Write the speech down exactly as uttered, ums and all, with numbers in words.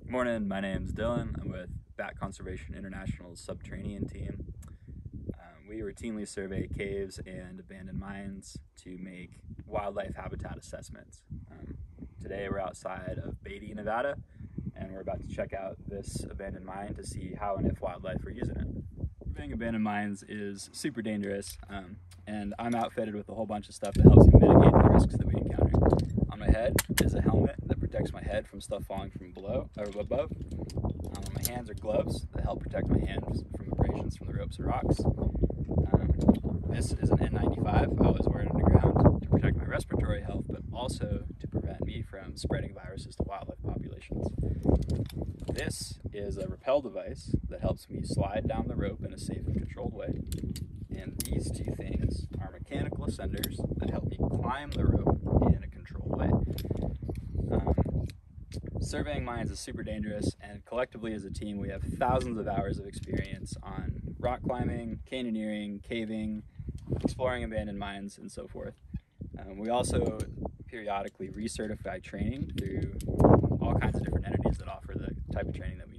Good morning, my name's Dylan. I'm with Bat Conservation International's Subterranean team. Um, we routinely survey caves and abandoned mines to make wildlife habitat assessments. Um, today we're outside of Beatty, Nevada, and we're about to check out this abandoned mine to see how and if wildlife are using it. Surveying abandoned mines is super dangerous, um, and I'm outfitted with a whole bunch of stuff that helps you mitigate the risks that we encounter. On my head is a helmet that protects my head from stuff falling from below or above. Um, on my hands are gloves that help protect my hands from abrasions from the ropes and rocks. Um, this is an N ninety-five I always wear it underground to protect my respiratory health, but also to prevent me from spreading viruses to wildlife populations. This is a rappel device that helps me slide down the rope in a safe and controlled way. And these two things are mechanical ascenders that help me climb the rope in a controlled way. Um, surveying mines is super dangerous, and collectively as a team we have thousands of hours of experience on rock climbing, canyoneering, caving, exploring abandoned mines, and so forth. Um, we also periodically recertify training through all kinds of different entities that offer the type of training that we